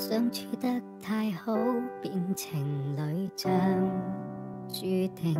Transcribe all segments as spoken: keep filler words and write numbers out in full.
相處得太好，變情侶像注定，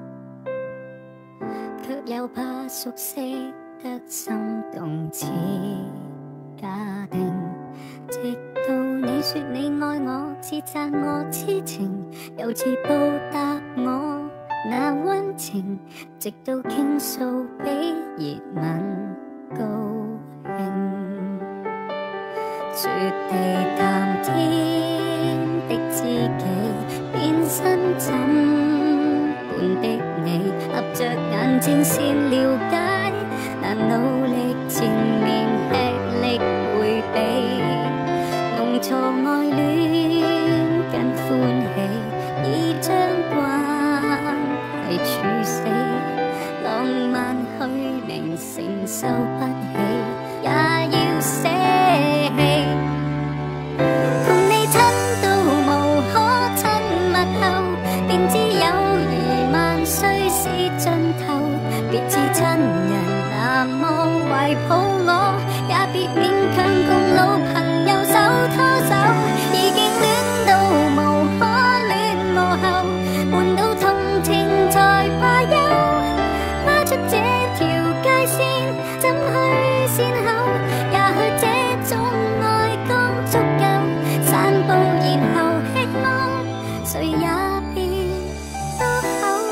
卻又怕熟悉得心動似家庭。直到你說你愛我，似讚我痴情，又似報答我那溫情，直到傾訴比熱吻高興。絕地談天的知己，變身怎般的你，合着眼睛先了解，難努力前面吃力迴避，弄錯愛戀跟歡喜，已將關係處死，浪漫虛名承受不起，也要捨棄。同你親到無可親密後，便知友誼萬歲是盡頭，別似親人那麼懷抱我，也別勉強共老朋友手拖手，已經戀到無可戀無後，換到同情才怕憂，跨出這條界線怎去善後，也許這種愛剛足夠散步，然後吃安，誰也別多口。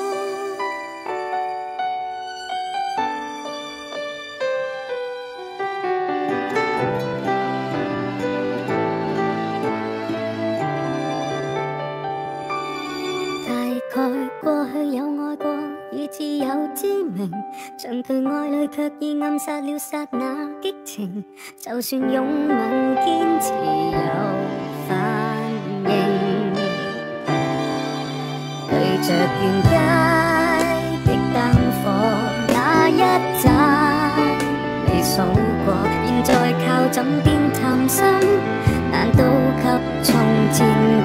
大概過去有愛過，已自有知明，長距愛侶卻已暗殺了剎那激情，就算擁吻堅持有反應，對着沿街的燈火那一盞未數過，現在靠枕邊談心，難道及從前